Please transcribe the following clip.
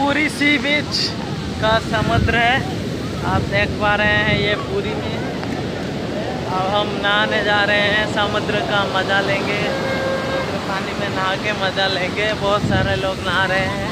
पुरी सी बीच का समुद्र है, आप देख पा रहे हैं ये पुरी में। अब हम नहाने जा रहे हैं, समुद्र का मज़ा लेंगे, पानी में नहा के मज़ा लेंगे। बहुत सारे लोग नहा रहे हैं।